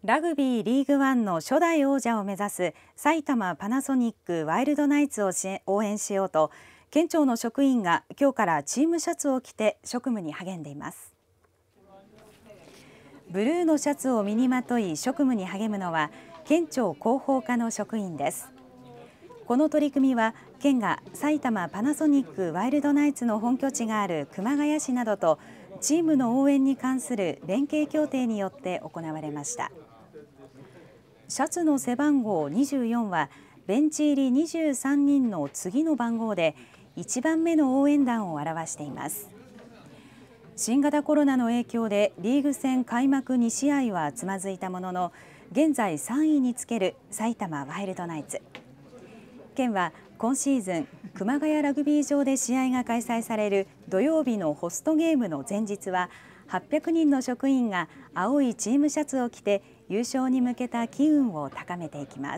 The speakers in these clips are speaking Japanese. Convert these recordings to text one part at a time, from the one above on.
ラグビーリーグワンの初代王者を目指す埼玉パナソニックワイルドナイツを応援しようと、県庁の職員が今日からチームシャツを着て職務に励んでいます。ブルーのシャツを身にまとい職務に励むのは県庁広報課の職員です。この取り組みは県が埼玉パナソニックワイルドナイツの本拠地がある熊谷市などとチームの応援に関する連携協定によって行われました。シャツの背番号24はベンチ入り23人の次の番号で1番目の応援団を表しています。新型コロナの影響でリーグ戦開幕2試合はつまずいたものの、現在3位につける埼玉ワイルドナイツ。県は今シーズン熊谷ラグビー場で試合が開催される土曜日のホストゲームの前日は800人の職員が青いチームシャツを着て優勝に向けた機運を高めていきます。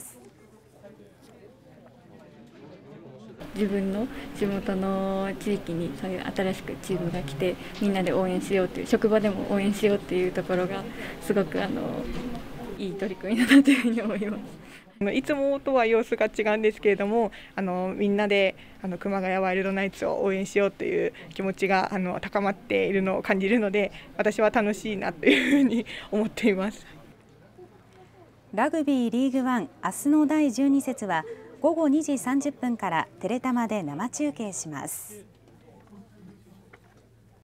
自分の地元の地域にそういう新しくチームが来てみんなで応援しようという、職場でも応援しようというところがすごくいい取り組みだなというふうに思います。 いつもとは様子が違うんですけれども、みんなで熊谷ワイルドナイツを応援しようという気持ちが高まっているのを感じるので、私は楽しいなというふうに思っています。 ラグビーリーグワン明日の第12節は午後2時30分からテレタマで生中継します。